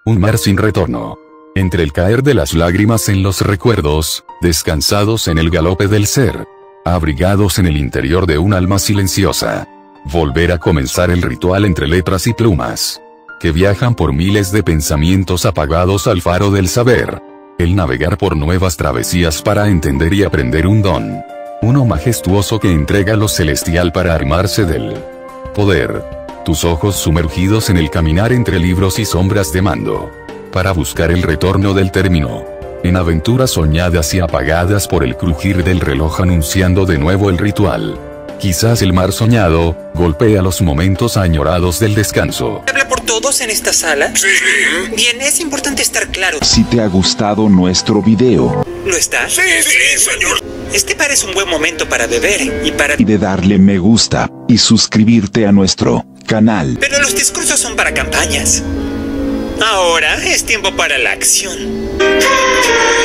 Un mar sin retorno. Entre el caer de las lágrimas en los recuerdos, descansados en el galope del ser, abrigados en el interior de un alma silenciosa. Volver a comenzar el ritual entre letras y plumas, que viajan por miles de pensamientos apagados al faro del saber. El navegar por nuevas travesías para entender y aprender un don. Uno majestuoso que entrega lo celestial para armarse del poder. Tus ojos sumergidos en el caminar entre libros y sombras de mando. Para buscar el retorno del término. En aventuras soñadas y apagadas por el crujir del reloj anunciando de nuevo el ritual. Quizás el mar soñado, golpea los momentos añorados del descanso. ¿Habla por todos en esta sala? Sí. Bien, es importante estar claro. Si te ha gustado nuestro video. ¿Lo está? Sí, señor. Este bar es un buen momento para beber y de darle me gusta, y suscribirte a nuestro canal. Pero los discursos son para campañas. Ahora es tiempo para la acción.